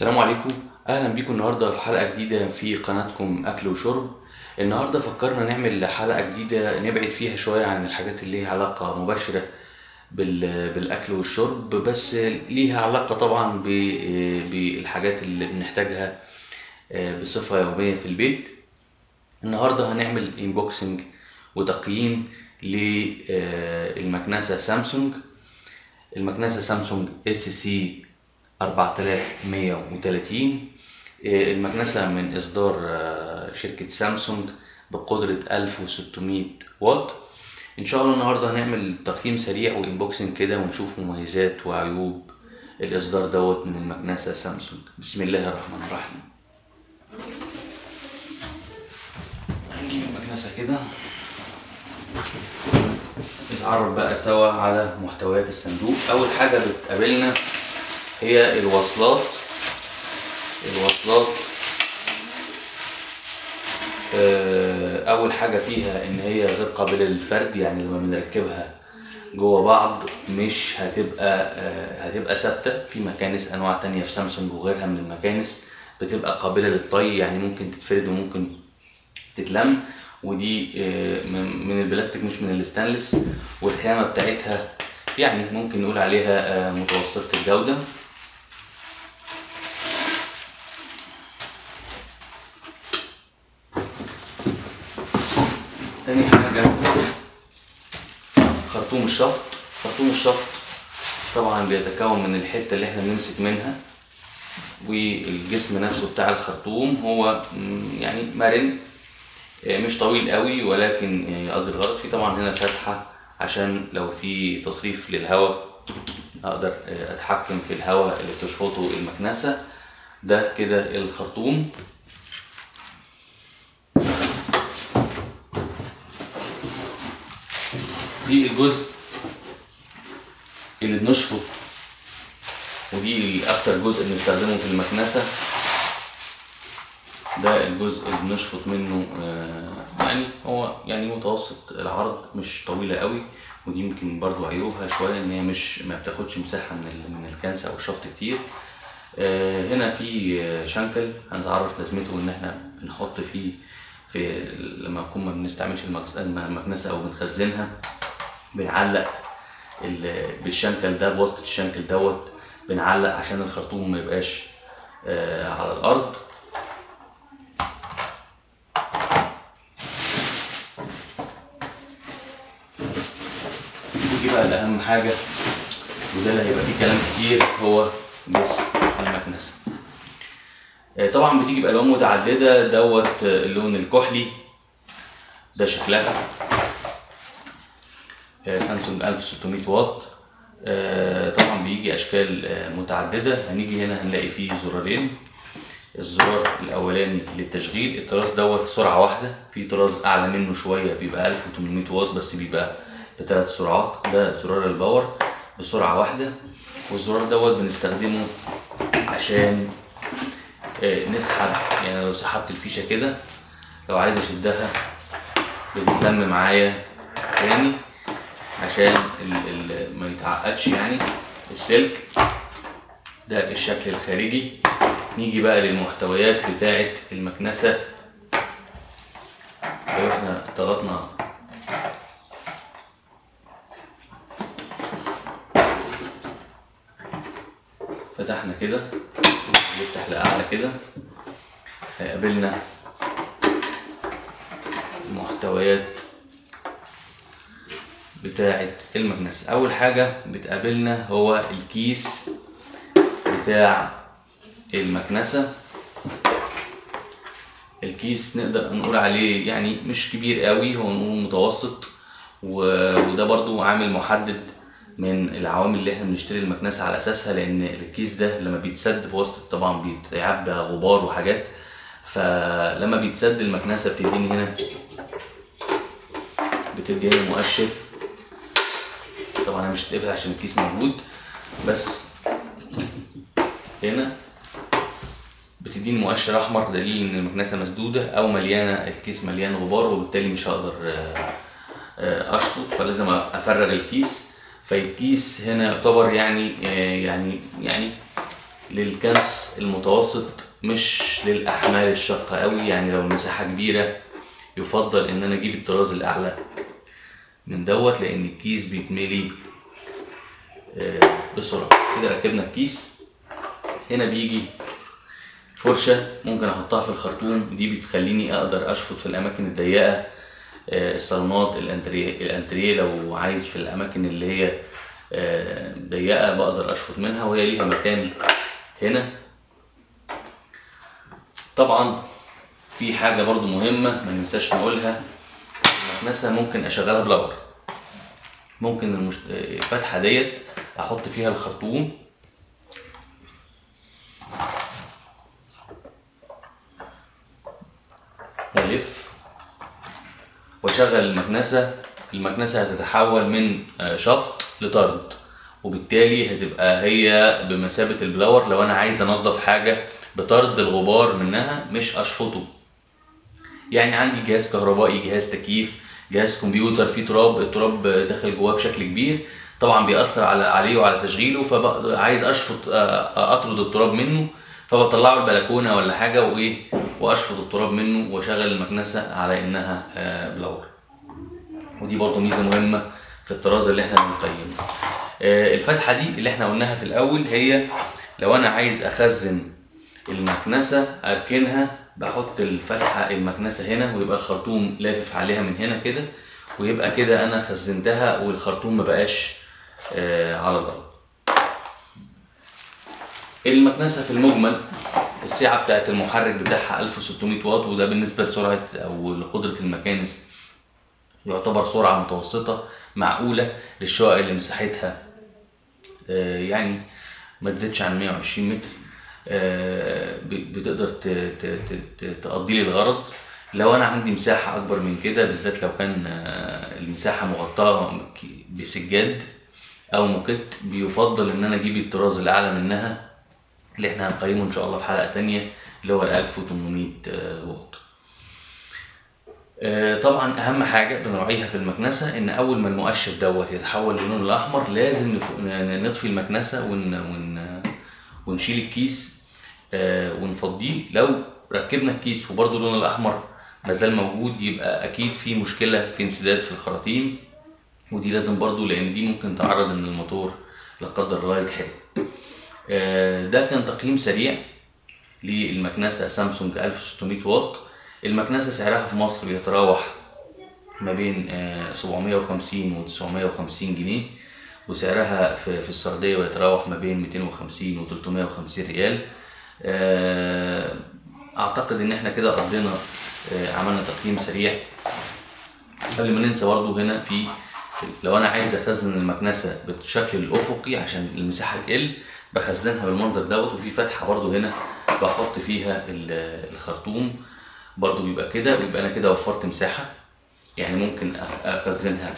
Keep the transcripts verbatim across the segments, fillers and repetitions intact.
السلام عليكم. اهلا بيكم النهارده في حلقه جديده في قناتكم اكل وشرب. النهارده فكرنا نعمل حلقه جديده نبعد فيها شويه عن الحاجات اللي ليها علاقه مباشره بال- بالاكل والشرب، بس ليها علاقه طبعا ب- بالحاجات اللي بنحتاجها بصفه يوميه في البيت. النهارده هنعمل انبوكسنج وتقييم للمكنسه سامسونج. المكنسه سامسونج اس سي أربعة آلاف ومية وتلاتين. المكنسة من إصدار شركة سامسونج بقدرة ألف وستمية واط. إن شاء الله النهاردة هنعمل تقييم سريع وإنبوكسنج كده ونشوف مميزات وعيوب الإصدار دوت من المكنسة سامسونج. بسم الله الرحمن الرحيم. هنجيب المكنسة كده نتعرف بقى سوا على محتويات الصندوق. أول حاجة بتقابلنا هي الوصلات. الوصلات اول حاجه فيها ان هي غير قابله للفرد، يعني لما بنركبها جوه بعض مش هتبقى هتبقى ثابته. في مكانس انواع تانية في سامسونج وغيرها من المكانس بتبقى قابله للطي، يعني ممكن تتفرد وممكن تتلم، ودي من البلاستيك مش من الستانلس، والخامه بتاعتها يعني ممكن نقول عليها متوسطه الجوده. تاني حاجة خرطوم الشفط. خرطوم الشفط طبعا بيتكون من الحتة اللي احنا بنمسك منها، والجسم نفسه بتاع الخرطوم هو يعني مرن، مش طويل قوي ولكن يقضي الغرض. في طبعا هنا فتحة عشان لو في تصريف للهواء اقدر اتحكم في الهواء اللي بتشفطه المكنسة. ده كده الخرطوم. دي الجزء اللي بنشفط، ودي اكتر جزء بنستخدمه في المكنسه. ده الجزء اللي بنشفط منه، يعني هو يعني متوسط العرض مش طويله قوي، ودي يمكن برضو عيوبها شويه ان هي مش ما بتاخدش مساحه من من الكنسه او الشفط كتير. هنا في شنكل هنتعرف لازمته ان احنا بنحط فيه في لما نكون ما بنستعملش المكنسه او بنخزنها، بنعلق بالشنكل ده بواسطة الشنكل دوت، بنعلق عشان الخرطوم ما يبقاش آه على الارض. نيجي بقى لاهم حاجة، وده اللي هيبقى فيه كلام كتير، هو جسم المكنسة. آه طبعا بتيجي بألوان متعددة. دوت اللون الكحلي ده شكلها سامسونج ألف وستمية واط. آه طبعا بيجي اشكال آه متعدده. هنيجي هنا هنلاقي فيه زرارين. الزرار الاولاني للتشغيل، الطراز دوت سرعه واحده. في طراز اعلى منه شويه بيبقى ألف وتمنمية واط بس بيبقى بثلاث سرعات. ده زرار الباور بسرعه واحده، والزرار دوت بنستخدمه عشان آه نسحب. يعني لو سحبت الفيشه كده لو عايز اشدها بتتلم معايا تاني عشان ال ال ما يتعقدش يعني السلك. ده الشكل الخارجي. نيجي بقى للمحتويات بتاعة المكنسة. لو احنا ضغطنا فتحنا كده نفتح لأعلى كده هيقابلنا المحتويات بتاعة المكنسة. أول حاجة بتقابلنا هو الكيس بتاع المكنسة. الكيس نقدر نقول عليه يعني مش كبير قوي، هو نقول متوسط، وده برضو عامل محدد من العوامل اللي احنا بنشتري المكنسة على أساسها، لأن الكيس ده لما بيتسد بواسطة طبعا بيتعبى غبار وحاجات، فلما بيتسد المكنسة بتديني هنا بتدي هنا مؤشر. طبعا مش هتقفل عشان الكيس موجود، بس هنا بتديني مؤشر احمر دليل ان المكنسه مسدوده او مليانه، الكيس مليان غبار، وبالتالي مش هقدر اشفط، فلازم افرغ الكيس. فالكيس هنا يعتبر يعني يعني يعني للكنس المتوسط مش للاحمال الشاقة قوي. يعني لو المساحة كبيرة يفضل ان انا اجيب الطراز الاعلى من دوت، لان الكيس بيتملي بسرعة. كده ركبنا الكيس. هنا بيجي فرشة ممكن احطها في الخرطوم، دي بتخليني اقدر اشفط في الاماكن الضيقة. الصالونات، الانتريه الانتريه لو عايز في الاماكن اللي هي ضيقة بقدر اشفط منها، وهي ليها مكان هنا. طبعا في حاجة برضو مهمة ما ننساش نقولها، المكنسة ممكن اشغلها بلور. ممكن المشت... الفتحة ديت احط فيها الخرطوم والف واشغل المكنسة. المكنسة هتتحول من شفط لطرد، وبالتالي هتبقى هي بمثابة البلور لو انا عايز انضف حاجة بطرد الغبار منها مش اشفطه. يعني عندي جهاز كهربائي، جهاز تكييف، جهاز كمبيوتر فيه تراب، التراب داخل جواه بشكل كبير، طبعا بيأثر على عليه وعلى تشغيله، فعايز اشفط اطرد التراب منه، فبطلعه البلكونه ولا حاجه وايه واشفط التراب منه واشغل المكنسه على انها بلور. ودي برضو ميزه مهمه في الطراز اللي احنا بنقيمه. الفتحه دي اللي احنا قلناها في الاول، هي لو انا عايز اخزن المكنسه اركنها، بحط الفتحه المكنسه هنا ويبقى الخرطوم لافف عليها من هنا كده، ويبقى كده انا خزنتها والخرطوم مبقاش آه على الارض. المكنسه في المجمل السعه بتاعت المحرك بتاعها ألف وستمية واط، وده بالنسبه لسرعه او لقدره المكانس يعتبر سرعه متوسطه معقوله للشقق اللي مساحتها آه يعني ما تزيدش عن مية وعشرين متر. بتقدر تقضي لي الغرض. لو انا عندي مساحه اكبر من كده، بالذات لو كان المساحه مغطاه بسجاد او موكيت، بيفضل ان انا اجيب الطراز الاعلى منها اللي احنا هنقيمه ان شاء الله في حلقه تانية، اللي هو ال ألف وتمنمية واط. طبعا اهم حاجه بنراعيها في المكنسه ان اول ما المؤشر دوت يتحول للون الاحمر لازم نطفي المكنسه ون, ون ونشيل الكيس آه ونفضيه. لو ركبنا الكيس وبرضه اللون الاحمر مازال موجود، يبقى اكيد في مشكله في انسداد في الخراطيم، ودي لازم برضه لان دي ممكن تعرض ان الموتور لا قدر الله يتحرق. آه ده كان تقييم سريع للمكنسه سامسونج ألف وستمية واط. المكنسه سعرها في مصر بيتراوح ما بين آه سبعمية وخمسين و تسعمية وخمسين جنيه، وسعرها في, في السعودية بيتراوح ما بين ميتين وخمسين و تلتمية وخمسين ريال. اعتقد ان احنا كده قضينا عملنا تقييم سريع. قبل ما ننسى برضه هنا في لو انا عايز اخزن المكنسة بالشكل الافقي عشان المساحة تقل، بخزنها بالمنظر دوت، وفي فتحة برضه هنا بحط فيها الخرطوم برضه بيبقى كده، ويبقى انا كده وفرت مساحة. يعني ممكن اخزنها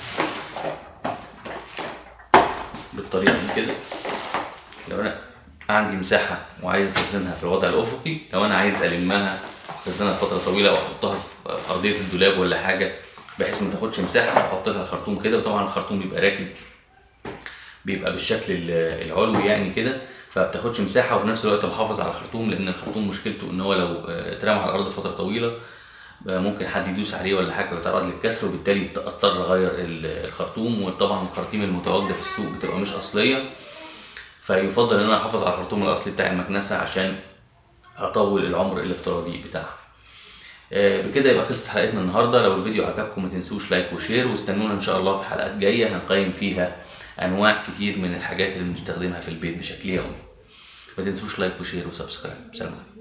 بالطريقه دي كده لو انا عندي مساحه وعايز اخزنها في الوضع الافقي. لو انا عايز المها اخزنها فتره طويله او احطها في ارضيه الدولاب ولا حاجه بحيث ما تاخدش مساحه، احط لها خرطوم كده، وطبعا الخرطوم بيبقى راكب بيبقى بالشكل العلوي يعني كده، فبتاخدش مساحه، وفي نفس الوقت بحافظ على الخرطوم، لان الخرطوم مشكلته ان هو لو اترمى على الارض فتره طويله ممكن حد يدوس عليه ولا حاجه ويتعرض للكسر، وبالتالي اضطر اغير الخرطوم. وطبعا الخراطيم المتواجده في السوق بتبقى مش اصليه، فيفضل ان انا احافظ على الخرطوم الاصلي بتاع المكنسه عشان اطول العمر الافتراضي بتاعها. بكده يبقى خلصت حلقتنا النهارده. لو الفيديو عجبكم ما تنسوش لايك وشير، واستنونا ان شاء الله في حلقات جايه هنقيم فيها انواع كتير من الحاجات اللي بنستخدمها في البيت بشكل يومي. ما تنسوش لايك وشير وسبسكرايب. سلام.